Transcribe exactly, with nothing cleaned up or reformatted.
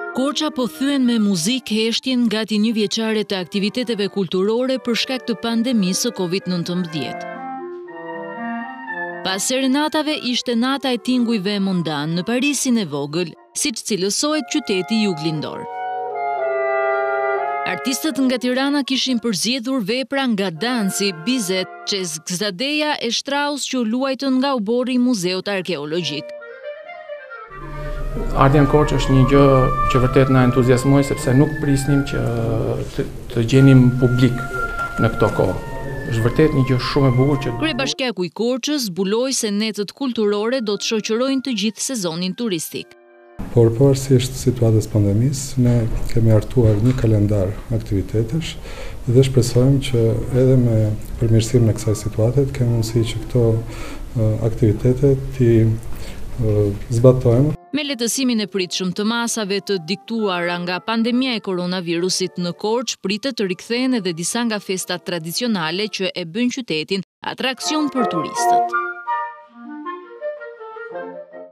Korça po thyen me muzikë heshtjen gati një vjeçare të aktiviteteve kulturore për shkak të pandemisë së Covid nëntëmbëdhjetë. Pas serenatave ishte nata e tingujve e mondan në Parisin e vogël, siç cilësohet qyteti juglindor. Artistët nga Tirana kishin përzgjedhur vepra nga Danci, Bizet, Çezgzadeja e Strauss që luajtën nga ubori i Muzeut Arkeologjik. Ardhja në Korçë është një gjë që vërtet na entuziasmoi sepse nuk prisnim që të, të gjenim publik në këto kohë. Është vërtet një gjë shumë e bukur që Kryebashkiaku i Korçës zbuloi se netët kulturore do të shoqërojnë të gjithë sezonin turistik. Por pavarësisht situatës pandemisë, ne kemi hartuar një kalendar aktivitetesh dhe shpresojmë që edhe me përmirësimin e kësaj situate kemi mundësi që këto uh, aktivitete ti uh, zbatojmë. Me lehtësimin e pritshëm të masave të diktuara nga pandemia e koronavirusit në Korçë, pritet të rikthehen edhe disa nga festat tradicionale që e bëjnë qytetin atraksion për turistët.